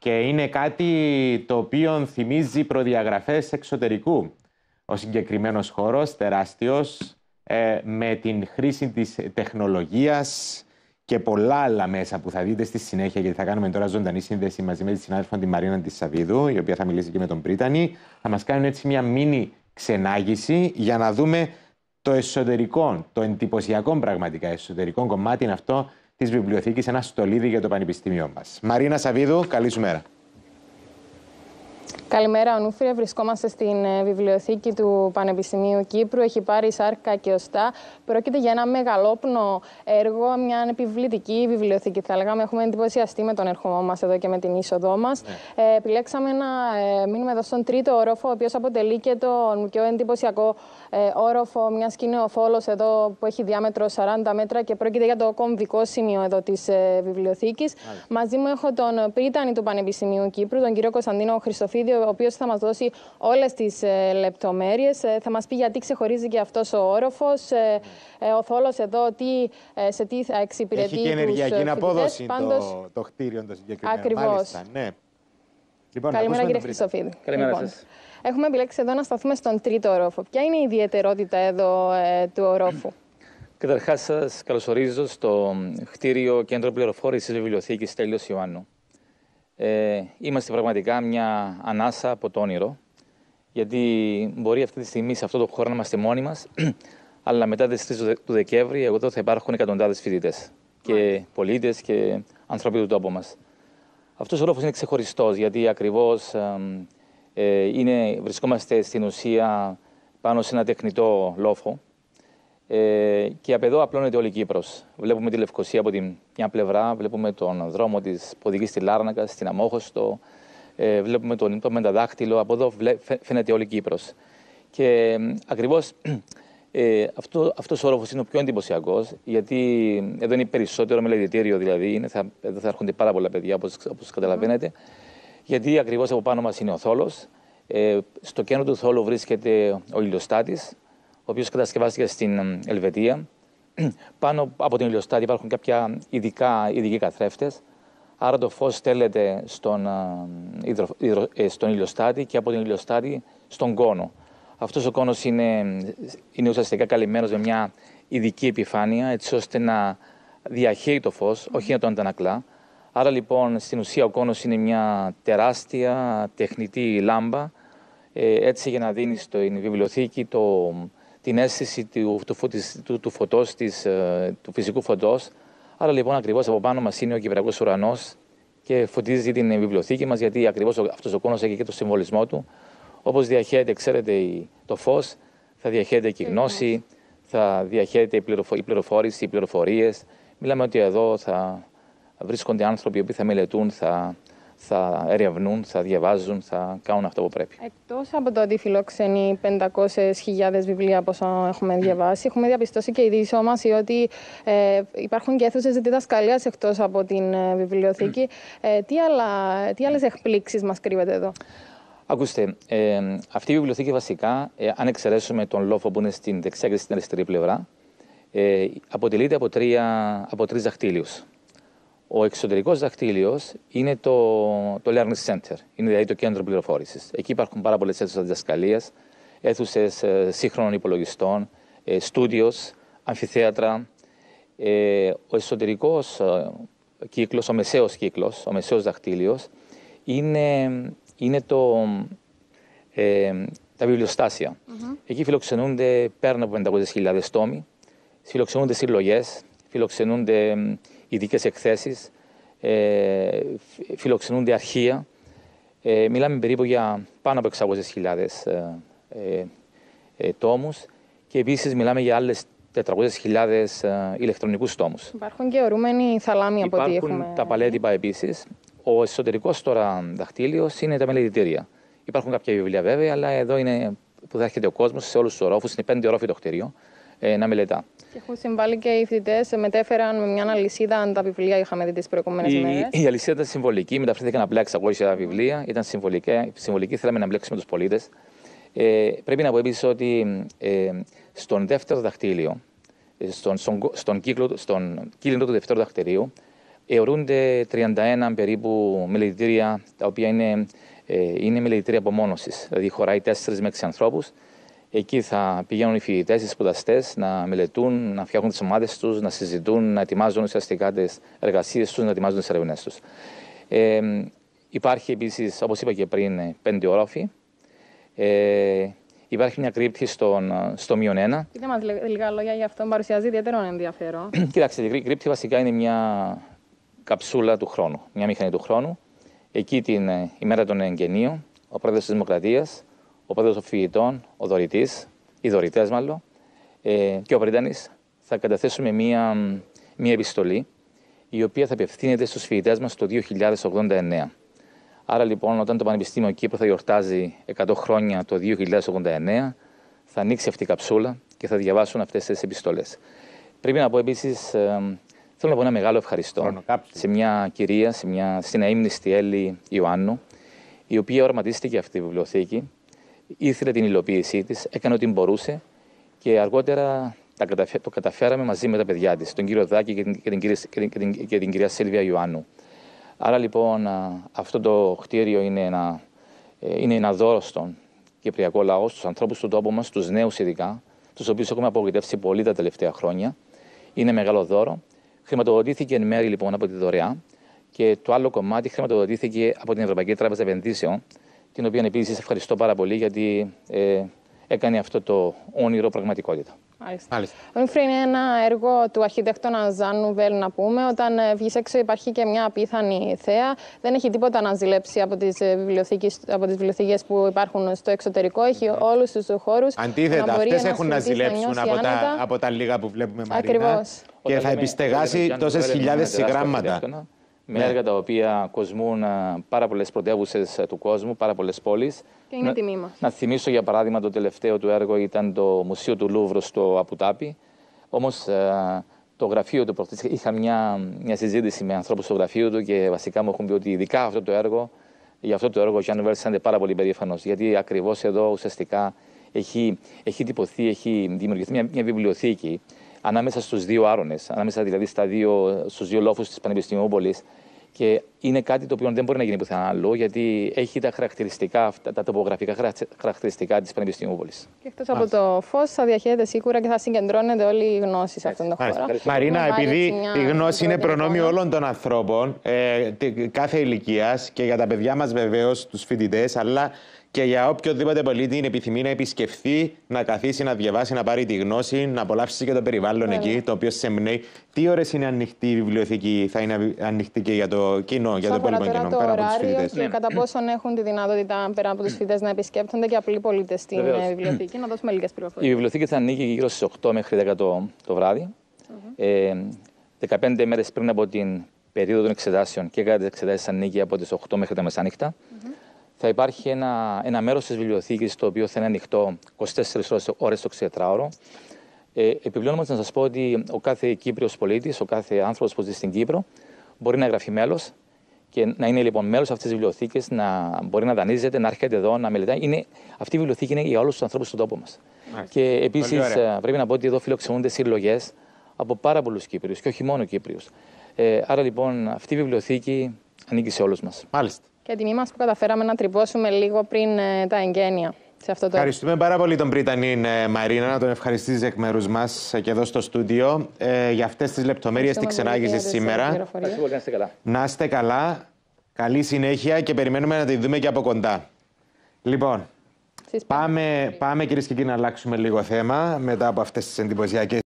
Και είναι κάτι το οποίο θυμίζει προδιαγραφές εξωτερικού. Ο συγκεκριμένος χώρος, τεράστιος, με την χρήση της τεχνολογίας και πολλά άλλα μέσα που θα δείτε στη συνέχεια, γιατί θα κάνουμε τώρα ζωντανή σύνδεση μαζί με τη συνάδελφο τη Μαρίνα της Σαββίδου, η οποία θα μιλήσει και με τον Πρίτανη. Θα μας κάνουν έτσι μια μίνι ξενάγηση για να δούμε το εσωτερικό, το εντυπωσιακό πραγματικά εσωτερικό κομμάτι είναι αυτό της βιβλιοθήκης, ένα στολίδι για το Πανεπιστήμιο μας. Μαρίνα Σαββίδου, καλή σου μέρα. Καλημέρα, Ονούφρια. Βρισκόμαστε στην βιβλιοθήκη του Πανεπιστημίου Κύπρου. Έχει πάρει σάρκα και οστά. Πρόκειται για ένα μεγαλόπνο έργο, μια επιβλητική βιβλιοθήκη. Θα λέγαμε, έχουμε εντυπωσιαστεί με τον ερχομό μας εδώ και με την είσοδό μας. Επιλέξαμε να μείνουμε εδώ στον τρίτο όροφο, ο οποίος αποτελεί και τον πιο εντυπωσιακό όροφο μια σκηνεοφόλος εδώ που έχει διάμετρο 40 μέτρα και πρόκειται για το κομβικό σημείο εδώ της βιβλιοθήκης. Μαζί μου έχω τον πρίτανη του Πανεπιστημίου Κύπρου, τον κύριο Κωνσταντίνο Χριστοφίδη, ο οποίος θα μας δώσει όλες τις λεπτομέρειες. Θα μας πει γιατί ξεχωρίζει και αυτός ο όροφος, ο θόλος εδώ, σε τι θα εξυπηρετεί τους φοιτητές. Έχει και ενεργειακή απόδοση το κτίριο το συγκεκριμένο. Ακριβώς. Μάλιστα, ναι. Λοιπόν, καλημέρα κύριε Χριστοφίδη. Καλημέρα σας. Έχουμε επιλέξει εδώ να σταθούμε στον τρίτο όροφο. Ποια είναι η ιδιαιτερότητα εδώ του ορόφου? Καταρχάς σας καλωσορίζω στο κτίριο Κέντρο Πληροφόρησης Βιβλιοθήκης Στέλιος Ιωάννου. Είμαστε πραγματικά μια ανάσα από το όνειρο, γιατί μπορεί αυτή τη στιγμή σε αυτό το χώρο να είμαστε μόνοι μας, αλλά μετά τις 3 του Δεκέμβρη εδώ θα υπάρχουν εκατοντάδες φοιτητές και πολίτες και άνθρωποι του τόπου μας. Αυτός ο όροφος είναι ξεχωριστός, γιατί ακριβώς βρισκόμαστε στην ουσία πάνω σε ένα τεχνητό λόφο και από εδώ απλώνεται όλη η Κύπρος. Βλέπουμε τη Λευκοσία από την μια πλευρά, βλέπουμε τον δρόμο που οδηγεί στη Λάρνακα, στην Αμόχωστο, βλέπουμε το Μενταδάχτυλο, από εδώ φαίνεται όλη η Κύπρος. Και ακριβώς αυτός ο όροφος είναι ο πιο εντυπωσιακός, γιατί εδώ είναι περισσότερο μελετητήριο, δηλαδή εδώ θα έρχονται πάρα πολλά παιδιά, όπως καταλαβαίνετε, γιατί ακριβώς από πάνω μας είναι ο θόλος. Στο κέντρο του θόλου βρίσκεται ο ηλιοστάτης, ο οποίος κατασκευάστηκε στην Ελβετία. Πάνω από την ηλιοστάτη υπάρχουν κάποια ειδικοί καθρέφτες. Άρα το φως στέλνεται στον ηλιοστάτη και από την ηλιοστάτη στον κόνο. Αυτός ο κόνος είναι ουσιαστικά καλυμμένος με μια ειδική επιφάνεια, έτσι ώστε να διαχέει το φως, όχι να το αντανακλά. Άρα λοιπόν στην ουσία ο κόνος είναι μια τεράστια τεχνητή λάμπα, έτσι για να δίνει στην βιβλιοθήκη την αίσθηση του φωτός, του φυσικού φωτός. Άρα λοιπόν ακριβώς από πάνω μας είναι ο κυπριακός ουρανός και φωτίζει την βιβλιοθήκη μας, γιατί ακριβώς αυτός ο κόνος έχει και το συμβολισμό του. Όπως διαχέεται, ξέρετε, το φως, θα διαχέεται και η γνώση, θα διαχέεται η πληροφόρηση, οι πληροφορίες. Μιλάμε ότι εδώ θα βρίσκονται άνθρωποι που θα μελετούν, θα ερευνούν, θα διαβάζουν, θα κάνουν αυτό που πρέπει. Εκτός από το ότι φιλοξενεί 500.000 βιβλία, όπως έχουμε διαβάσει, έχουμε διαπιστώσει και η διεισόμαση ότι υπάρχουν και αίθουσες διδασκαλίας εκτός από την βιβλιοθήκη. Τι άλλες εκπλήξεις μας κρύβεται εδώ? Ακούστε, αυτή η βιβλιοθήκη βασικά, αν εξαιρέσουμε τον λόφο που είναι στην δεξιά και στην αριστερή πλευρά, αποτελείται από τρεις δαχτύλιους. Ο εξωτερικός δαχτύλιος είναι το Learning Center, είναι δηλαδή το κέντρο πληροφόρησης. Εκεί υπάρχουν πάρα πολλές αίθουσες διδασκαλίας, αίθουσες σύγχρονων υπολογιστών, στούντιος, αμφιθέατρα. Ο εσωτερικός κύκλος, ο μεσαίος δαχτύλιος, είναι τα βιβλιοστάσια. Εκεί φιλοξενούνται πέραν από 500.000 τόμοι, φιλοξενούνται συλλογές, φιλοξενούνται ειδικές εκθέσεις, φιλοξενούνται αρχεία. Μιλάμε περίπου για πάνω από 600.000 τόμους και επίσης μιλάμε για άλλες 400.000 ηλεκτρονικούς τόμους. Υπάρχουν και ορούμενοι θαλάμοι από ό,τι έχουμε. Υπάρχουν τα παλέτυπα επίσης. Ο εσωτερικός τώρα δαχτύλιος είναι τα μελετητήρια. Υπάρχουν κάποια βιβλία βέβαια, αλλά εδώ είναι που θα έρχεται ο κόσμος σε όλους τους ορόφους. Είναι 5 ορόφοι το κτίριο να μελετά. Και έχουν συμβάλει και οι φοιτητές, μετέφεραν με μια αλυσίδα τα βιβλία, είχαμε δει τις προηγούμενες ημέρες. Η αλυσίδα ήταν συμβολική, μεταφράστηκαν απλά 600 βιβλία, ήταν συμβολική, θέλαμε να μπλέξουμε τους πολίτες. Πρέπει να πω επίσης ότι στον δεύτερο δαχτύλιο, στον κύκλο του δεύτερου δαχτυλίου, Αιωρούνται 31 περίπου μελετητήρια, τα οποία είναι μελετητήρια απομόνωσης. Δηλαδή, χωράει 4 με 6 ανθρώπους. Εκεί θα πηγαίνουν οι φοιτητές, οι σπουδαστές, να μελετούν, να φτιάχνουν τις ομάδες τους, να συζητούν, να ετοιμάζουν ουσιαστικά τις εργασίες τους, να ετοιμάζουν τις έρευνες τους. Υπάρχει επίσης, όπως είπα και πριν, 5 όροφοι. Υπάρχει μια κρύπτη στο -1. Πείτε μας λίγα λόγια για αυτό, παρουσιάζει ιδιαίτερο ενδιαφέρον. Κοιτάξτε, η κρύπτη βασικά είναι μια καψούλα του χρόνου, μια μηχανή του χρόνου. Εκεί την ημέρα των εγγενείων, ο πρόεδρος της Δημοκρατίας, ο πρόεδρος των φοιτητών, ο δωρητής, οι δωρητές μάλλον, και ο πρίτανης θα καταθέσουμε μια επιστολή, η οποία θα απευθύνεται στους φοιτητές μας το 2089. Άρα λοιπόν, όταν το Πανεπιστήμιο Κύπρου θα γιορτάζει 100 χρόνια το 2089, θα ανοίξει αυτή η καψούλα και θα διαβάσουν αυτές τις επιστολές. Πρέπει να πω επίσης, θέλω να πω ένα μεγάλο ευχαριστώ σε μια κυρία, στην αείμνηστη Έλλη Ιωάννου, η οποία οραματίστηκε αυτή τη βιβλιοθήκη, ήθελε την υλοποίησή της, έκανε ό,τι μπορούσε και αργότερα το καταφέραμε μαζί με τα παιδιά της, τον κύριο Δάκη και την κυρία Σίλβια Ιωάννου. Άρα λοιπόν αυτό το κτίριο είναι ένα δώρο στον κυπριακό λαό, στους ανθρώπους του τόπου μας, στους νέους ειδικά, τους οποίους έχουμε απογοητεύσει πολύ τα τελευταία χρόνια. Είναι μεγάλο δώρο. Χρηματοδοτήθηκε εν μέρη λοιπόν από τη δωρεά και το άλλο κομμάτι χρηματοδοτήθηκε από την Ευρωπαϊκή Τράπεζα Επενδύσεων, την οποία επίσης ευχαριστώ πάρα πολύ γιατί έκανε αυτό το όνειρο πραγματικότητα. Μάλιστα. Είναι ένα έργο του αρχιτέκτονα Ζαν Νουβέλ, να πούμε. Όταν βγεις έξω υπάρχει και μια απίθανη θέα. Δεν έχει τίποτα να ζηλέψει από τις βιβλιοθήκες που υπάρχουν στο εξωτερικό. Έχει όλους τους χώρους. Αντίθετα, αυτές έχουν να ζηλέψουν από τα λίγα που βλέπουμε, Μαρίνα. Ακριβώς. Και θα επιστεγάσει τόσες χιλιάδες συγγράμματα. Με έργα τα οποία κοσμούν πάρα πολλές πρωτεύουσες του κόσμου, πάρα πολλές πόλεις. Και είναι τιμή μας. Να θυμίσω για παράδειγμα το τελευταίο του έργο ήταν το Μουσείο του Λούβρου στο Απουτάπι. Όμως το γραφείο του προχτές είχα μια συζήτηση με ανθρώπους στο γραφείο του και βασικά μου έχουν πει ότι ειδικά για αυτό το έργο ο Γιάννη Βέλς ήταν πάρα πολύ περήφανος. Γιατί ακριβώς εδώ ουσιαστικά έχει τυπωθεί, έχει δημιουργηθεί μια βιβλιοθήκη ανάμεσα στους δύο άρονες, ανάμεσα δηλαδή στους δύο λόφους της Πανεπιστημιούπολης. Και είναι κάτι το οποίο δεν μπορεί να γίνει πουθενά αλλού, γιατί έχει τα χαρακτηριστικά, τα τοπογραφικά χαρακτηριστικά της Πανεπιστημιούπολης. Και εκτός από το φως, θα διαχέεται σίγουρα και θα συγκεντρώνεται όλη η γνώση σε αυτόν τον χώρο. Μαρίνα, επειδή η γνώση είναι προνόμιο όλων των ανθρώπων, κάθε ηλικίας και για τα παιδιά μας βεβαίως, τους φοιτητές, αλλά και για οποιοδήποτε πολίτη είναι επιθυμεί να επισκεφθεί, να καθίσει, να διαβάσει, να πάρει τη γνώση, να απολαύσει και το περιβάλλον εκεί, το οποίο σε εμπνέει. Τι ώρες είναι ανοιχτή η βιβλιοθήκη, θα είναι ανοιχτή και για το κοινό, για το υπόλοιπο κοινό, πέρα από τους φοιτητές? Και κατά πόσον έχουν τη δυνατότητα πέρα από τους φοιτητές να επισκέπτονται και απλοί πολίτες στην βιβλιοθήκη? Να δώσουμε λίγες πληροφορίες. Η βιβλιοθήκη θα ανοίγει γύρω στις 8 μέχρι 10 το βράδυ. 15 μέρες πριν από την περίοδο των εξετάσεων και κατά τις εξετάσεις ανοίγει από τις 8 μέχρι τα μεσάνυχτα. Θα υπάρχει ένα μέρος της βιβλιοθήκης το οποίο θα είναι ανοιχτό 24 ώρες το 24ωρο. Επιπλέον όμως να σας πω ότι ο κάθε Κύπριος πολίτης, ο κάθε άνθρωπος που ζει στην Κύπρο μπορεί να εγγραφεί μέλος και να είναι λοιπόν μέλος αυτής της βιβλιοθήκης, να μπορεί να δανείζεται, να έρχεται εδώ, να μελετάει. Αυτή η βιβλιοθήκη είναι για όλους τους ανθρώπους στον τόπο μας. Και επίσης πρέπει να πω ότι εδώ φιλοξενούνται συλλογές από πάρα πολλούς Κύπριους και όχι μόνο Κύπριους. Άρα λοιπόν αυτή η βιβλιοθήκη ανήκει σε όλους μας. Μάλιστα. Και τιμή μας που καταφέραμε να τρυπώσουμε λίγο πριν τα εγγένεια σε αυτό το. Ευχαριστούμε πάρα πολύ τον πρίτανη Μαρίνα, να τον ευχαριστήσεις εκ μέρους μας και εδώ στο στούντιο για αυτές τις λεπτομέρειες τι ξενάγησες σήμερα. Να είστε καλά, καλή συνέχεια και περιμένουμε να τη δούμε και από κοντά. Λοιπόν, πάμε κυρίες και κύριοι να αλλάξουμε λίγο θέμα μετά από αυτές τις εντυπωσιακές